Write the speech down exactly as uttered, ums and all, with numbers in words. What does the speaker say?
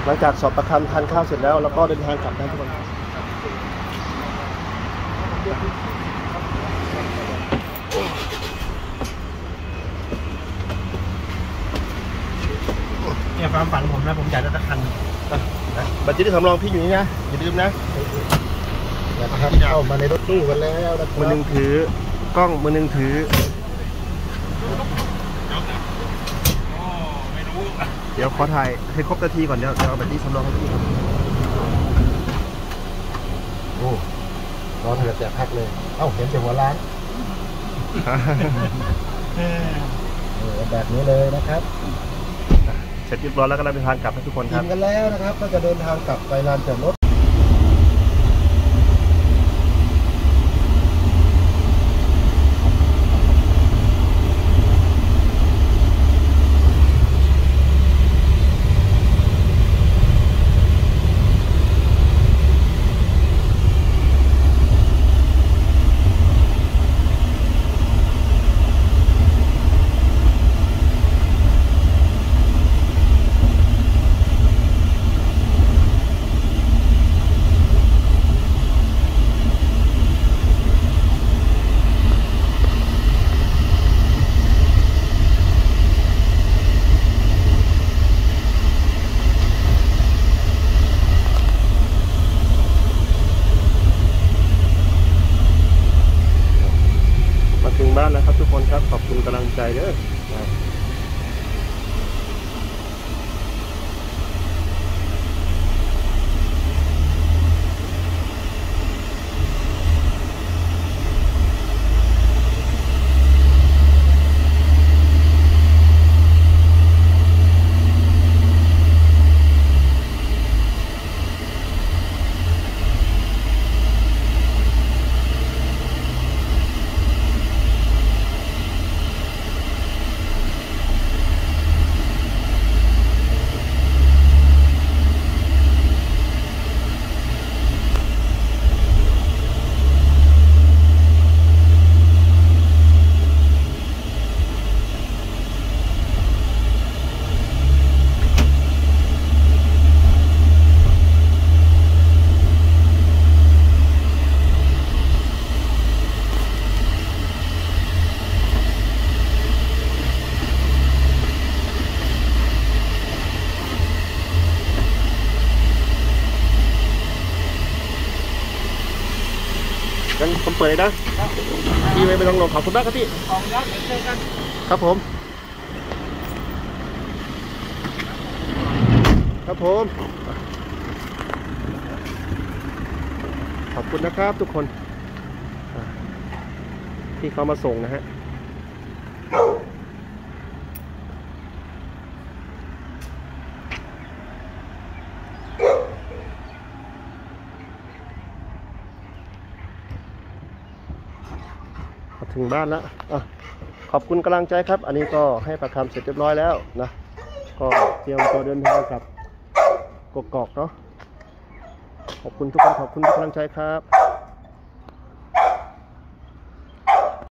ลังจากสอบประคำทานข้าวเสร็จแล้วแล้วก็เดินทางกลับได้ทุกคนเนี่ยความฝันผมนะผมอยากจะตะคันบัตรที่สำรองพี่อยู่นี่นะอย่าลืมนะนะครับเข้ามาในรถตู้กันแล้วนะมือหนึ่งถือกล้องมือหนึ่งถือเดี๋ยวขอถ่ายให้ครบนาทีก่อนเดี๋ยวเอาบัตรที่สำรองให้พี่ครับโอ้รอเถอะแต่พักเลยเอ้าเห็นแต่หัวร้านแบบนี้เลยนะครับเสร็จเรียบร้อยแล้วก็เราเดินทางกลับให้ทุกคนครับกินกันแล้วนะครับก็จะเดินทางกลับไปลานจอดรถถึงบ้านแล้วครับทุกคนครับขอบคุณกำลังใจเด้องั้นผมเปิดเลยนะพี่ไม่ต้องลงขอบคุณมากครับพี่ขอบคุณครับเดี๋ยวเจอกันครับผมครับผมขอบคุณนะครับทุกคนที่เขามาส่งนะฮะถึงบ้านแล้วขอบคุณกำลังใจครับอันนี้ก็ให้ประคำเสร็จเรียบร้อยแล้วนะก็เตรียมตัวเดินทางกับกกอกเนาะขอบคุณทุกคนขอบคุณทุกกำลังใจครับ